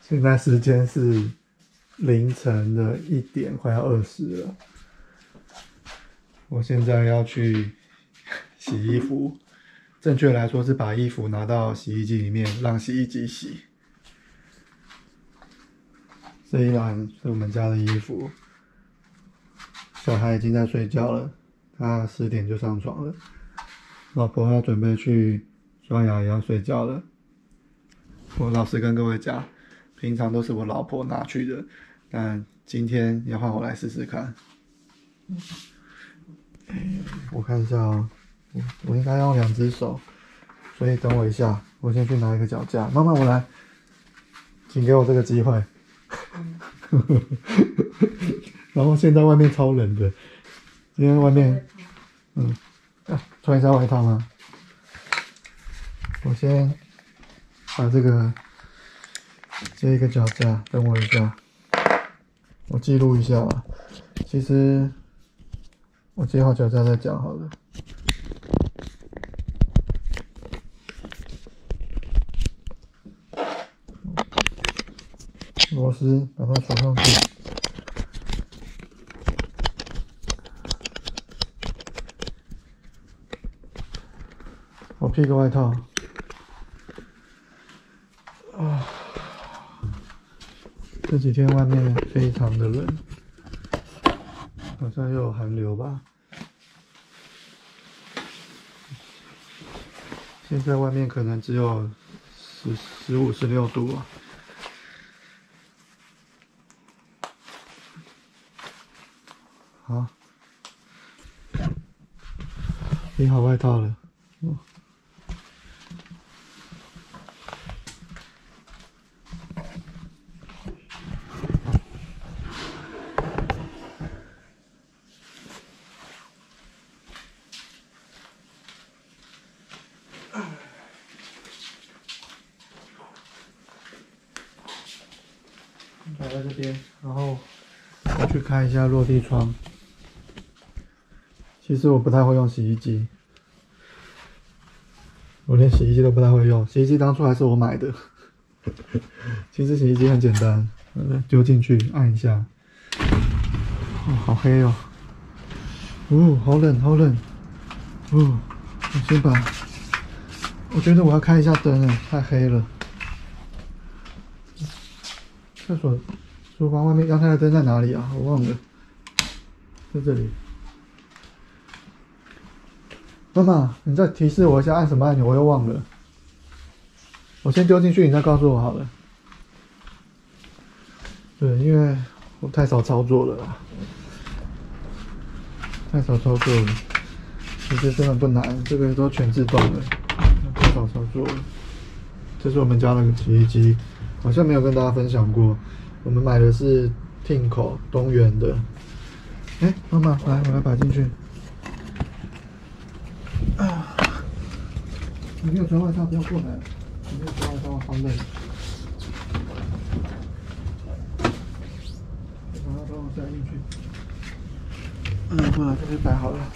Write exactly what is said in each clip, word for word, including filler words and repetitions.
现在时间是凌晨的一点，快要二十了。我现在要去洗衣服，正确来说是把衣服拿到洗衣机里面，让洗衣机洗。这一篮是我们家的衣服，小孩已经在睡觉了，他十点就上床了。老婆要准备去刷牙，也要睡觉了。我老实跟各位讲，平常都是我老婆拿去的，但今天要换我来试试看。我看一下哦，我我应该要用两只手，所以等我一下，我先去拿一个脚架。妈妈，我来，请给我这个机会。然后现在外面超冷的，今天外面，嗯，啊，穿一下外套吗？我先把这个这一个脚架，等我一下，我记录一下吧。其实我接好脚架再讲好了。螺丝把它锁上去。我披个外套。啊，这几天外面非常的冷，好像又有寒流吧。现在外面可能只有十、十五、十六度啊。好，披好外套了。嗯，摆在这边，然后我去开一下落地窗。其实我不太会用洗衣机，我连洗衣机都不太会用。洗衣机当初还是我买的。其实洗衣机很简单，丢进去按一下。哦，好黑哦！哦，好冷，好冷。哦，我先把，我觉得我要开一下灯哎，太黑了。厕所、厨房外面阳台的灯在哪里啊？我忘了，在这里。妈妈，你再提示我一下按什么按钮，我又忘了。我先丢进去，你再告诉我好了。对，因为我太少操作了啦，太少操作了。其实真的不难，这个都全自动的，太少操作了。这是我们家的洗衣机，好像没有跟大家分享过。我们买的是进口东元的。哎，妈妈，来，我来摆进去。啊！你没有穿外套，不要过来。你没有穿外套，好冷。把它帮我塞进去。嗯，过来，这边摆好了。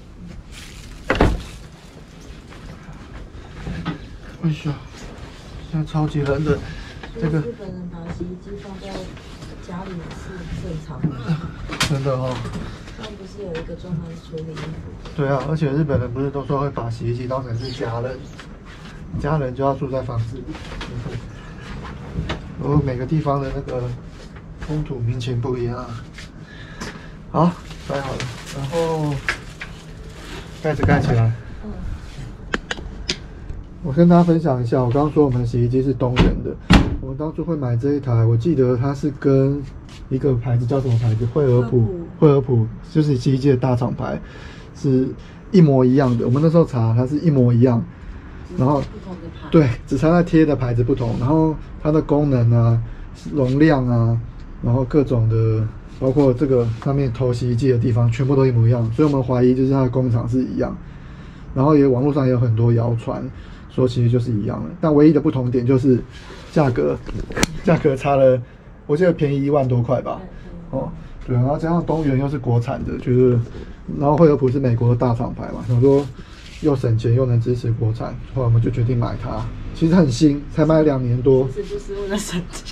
哎呀，现在超级冷的。这个。日本人把洗衣机放在家里是正常的。真的哦。他们不是有一个专门处理衣服？对啊，而且日本人不是都说会把洗衣机当成是家人，家人就要住在房子里。然后每个地方的那个风土民情不一样。好，摆好了，然后盖子盖起来。嗯。我跟大家分享一下，我刚刚说我们的洗衣机是东元的，我们当初会买这一台，我记得它是跟一个牌子叫什么牌子？惠而浦，惠而浦就是洗衣机的大厂牌，是一模一样的。我们那时候查，它是一模一样，然后对，只差它贴的牌子不同，然后它的功能啊、容量啊，然后各种的，包括这个上面投洗衣机的地方，全部都一模一样，所以我们怀疑就是它的工厂是一样。然后也网络上也有很多谣传，说其实就是一样的，但唯一的不同点就是价格，价格差了。我记得便宜一万多块吧，哦，对，然后加上东元又是国产的，就是，然后惠而浦是美国的大厂牌嘛，想说又省钱又能支持国产，后来我们就决定买它。其实很新，才买两年多。是不是为了省钱？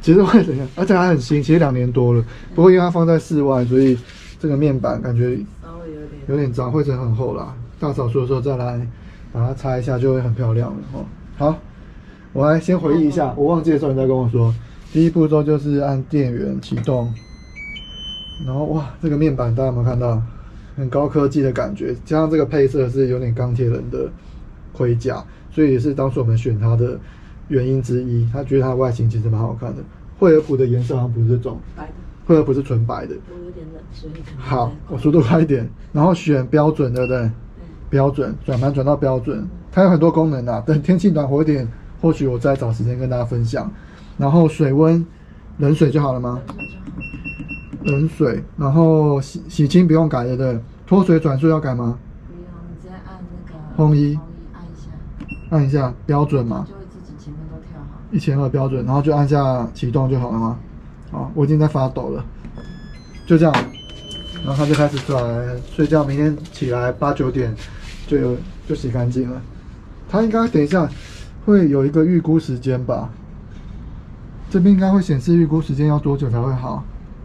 其实会怎样？而且还很新，其实两年多了。不过因为它放在室外，所以这个面板感觉稍微有点有点脏，灰尘很厚啦。大扫除的时候再来把它擦一下，就会很漂亮了哦。好，我来先回忆一下，我忘记的时候你再跟我说。第一步骤就是按电源启动，然后哇，这个面板大家有没有看到？很高科技的感觉，加上这个配色是有点钢铁人的盔甲，所以也是当初我们选它的原因之一。他觉得它的外形其实蛮好看的。惠而浦的颜色好像不是这种， 白的， 惠而浦是纯白的。 我有点冷，所以可能好，我速度快一点，然后选标准，对不对？标准，转盘转到标准，它有很多功能啊。等天气暖和一点，或许我再找时间跟大家分享。然后水温，冷水就好了吗？冷水，然后洗洗清不用改，对不对？脱水转速要改吗？ 不用，你直接按那个烘衣， 按一下， 按一下标准嘛， 就会自己前面都调好。 一千二标准，然后就按下启动就好了吗？好，我已经在发抖了，就这样，然后它就开始出来睡觉，明天起来八九点就有就洗干净了。它应该等一下会有一个预估时间吧？这边应该会显示预估时间要多久才会好。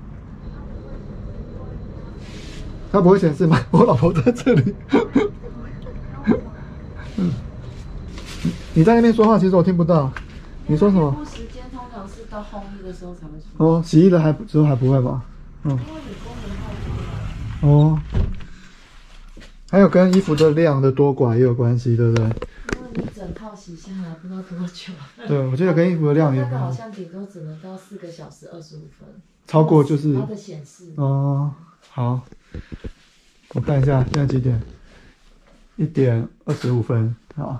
它不会显示吗？我老婆在这里。嗯，你在那边说话，其实我听不到。你说什么？ 预估时间通常是到烘衣的时候才会出现。 哦，洗衣的还之后还不会吗？嗯。 因为你功能太多了。 哦。还有跟衣服的量的多寡也有关系，对不对？ 因为你整套洗下来不知道多久。 对，我记得跟衣服的量也有关系。 那个好像顶多只能到四个小时二十五分。 超过就是它的显示。 哦，好。我看一下现在几点？一点二十五分。好，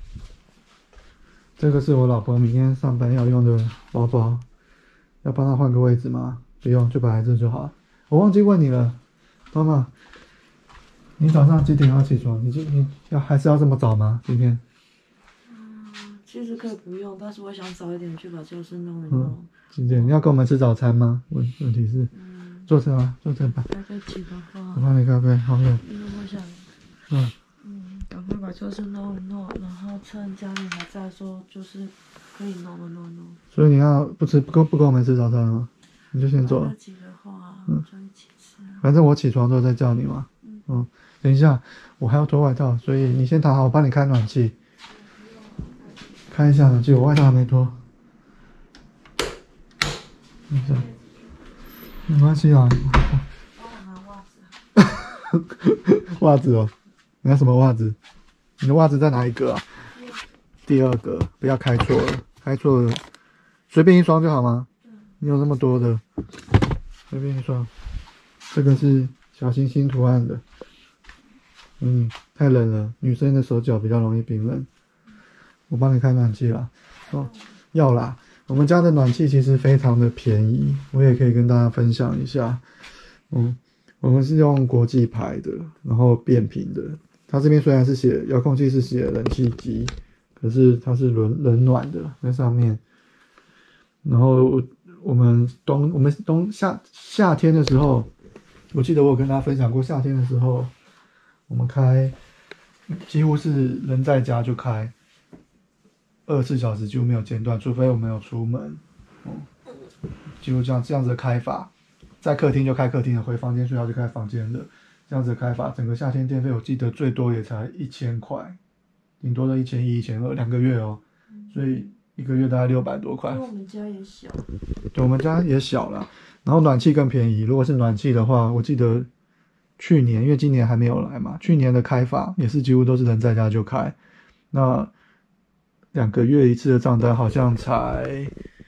这个是我老婆明天上班要用的包包，要帮她换个位置吗？不用，就摆在这就好。我忘记问你了，妈妈，你早上几点要起床？你就你要还是要这么早吗？今天？ 嗯，其实可以不用，但是我想早一点去把教室弄一弄。 嗯，几点？你要跟我们吃早餐吗？问问题是。嗯坐车吗？坐车吧。 大概起的话， 我帮你咖啡，好远。 因为我想， 嗯嗯，赶快把教室弄一弄，然后趁家里还在的时候，就是可以弄一弄弄。 所以你要不吃不跟不跟我们吃早餐吗？你就先走了。 急的话，嗯，就一起吃。 反正我起床之后再叫你嘛。嗯嗯，等一下，我还要脱外套，所以你先躺好，我帮你开暖气。开一下暖气，我外套还没脱。等一下。没关系啊。 帮我拿袜子。 袜子哦，你要什么袜子？你的袜子在哪一个啊？第二个，不要开错了，开错了，随便一双就好吗？你有那么多的，随便一双。这个是小星星图案的。嗯，太冷了，女生的手脚比较容易冰冷。我帮你开暖气啦。哦，要啦。我们家的暖气其实非常的便宜，我也可以跟大家分享一下。嗯，我们是用国际牌的，然后变频的。它这边虽然是写遥控器是写冷气机，可是它是冷冷暖的在上面。然后我们冬我们冬夏夏天的时候，我记得我有跟大家分享过，夏天的时候我们开几乎是人在家就开。二十四小时几乎没有间断，除非我们有出门，嗯，几乎这样这样子的开法，在客厅就开客厅的，回房间睡觉就开房间的，这样子的开法，整个夏天电费我记得最多也才一千块，顶多的一千一、一千二，两个月哦，所以一个月大概六百多块。 因为我们家也小， 对，我们家也小了，然后暖气更便宜。如果是暖气的话，我记得去年因为今年还没有来嘛，去年的开法也是几乎都是人在家就开，那。两个月一次的账单好像才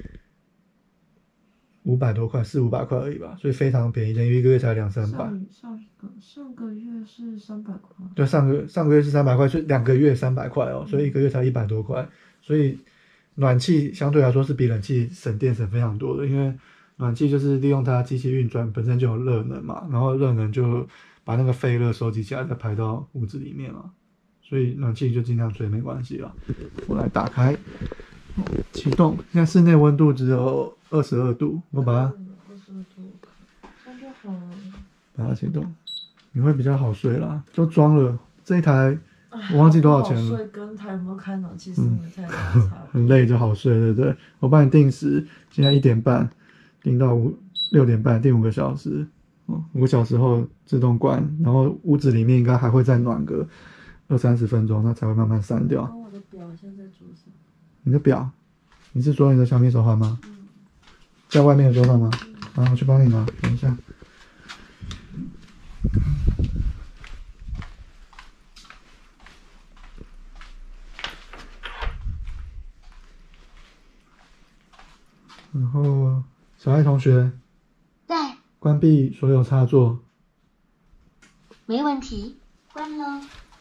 五百多块，四五百块而已吧，所以非常便宜，等于一个月才两三百。 上上个上个月是三百块。 对，上个上个月是三百块，所以两个月三百块哦，所以一个月才一百多块。所以暖气相对来说是比冷气省电省非常多的，因为暖气就是利用它机器运转本身就有热能嘛，然后热能就把那个废热收集起来再排到屋子里面嘛。所以暖气就尽量吹没关系了。我来打开，启动。现在室内温度只有二十二度，我把它二十二度，那就好了。 把它启动，你会比较好睡啦。都装了这一台我忘记多少钱了。 睡跟他有没有开暖气是没太大的差别。 很累就好睡，对不对？我帮你定时，现在一点半，定到五六点半，定五个小时。哦，五个小时后自动关，然后屋子里面应该还会再暖个二三十分钟，它才会慢慢散掉。 我的表现在桌上。 你的表？你是说你的小米手环吗？嗯。在外面的桌上吗？嗯。啊，我去帮你拿，等一下。然后，小爱同学， 在， 关闭所有插座。 没问题，关喽。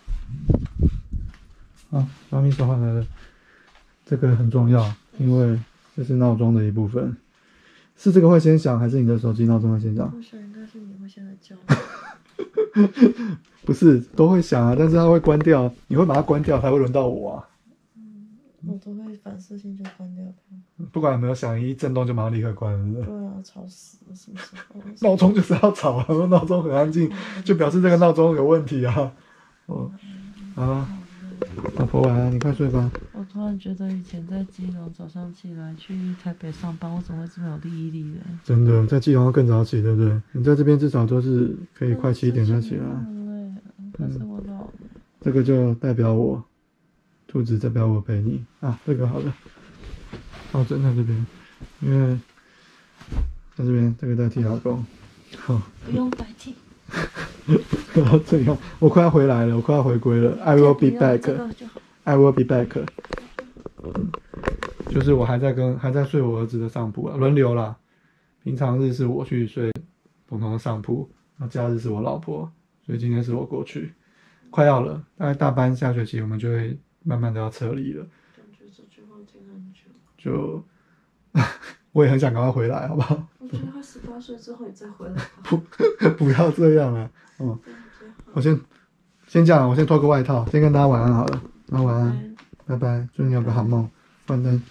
啊，小米手环来了，这个很重要，因为这是闹钟的一部分。是这个会先响，还是你的手机闹钟会先响？ 我想应该是你会先来叫。 不是，都会响啊，但是它会关掉，你会把它关掉，才会轮到我啊。 我都会反射性就关掉它。 不管有没有响，一震动就马上立刻关了。 对啊，吵死了，什么时候？ 闹钟就是要吵啊，闹钟很安静，就表示这个闹钟有问题啊。哦，啊，老婆晚安，你快睡吧。 我突然觉得以前在基隆早上起来去台北上班，我怎么会这么有毅力的？ 真的，在基隆要更早起，对不对？你在这边至少都是可以快七点就起来。 很累，可是我老了。 这个就代表我。兔子代表我陪你啊，这个好了，抱枕在这边，因为在这边这个代替老公，好， 不用代替， 不要这样，我快要回来了，我快要回归了 ，I will be back，I will be back，嗯，就是我还在跟还在睡我儿子的上铺啊，轮流啦，平常日是我去睡彤彤的上铺，然后假日是我老婆，所以今天是我过去，快要了，大概大班下学期我们就会。慢慢的要撤离了， 感觉这句话听很久。 就，我也很想赶快回来，好不好？ 我觉得他十八岁之后也再回来吧。 不，不要这样啊！嗯，我先先这样，我先脱个外套，先跟大家晚安好了。那晚安，拜拜，祝你有个好梦。关灯。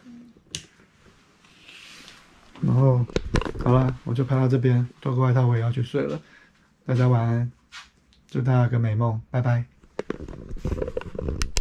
然后，好了，我就拍到这边，脱个外套，我也要去睡了。大家晚安，祝大家有个美梦，拜拜。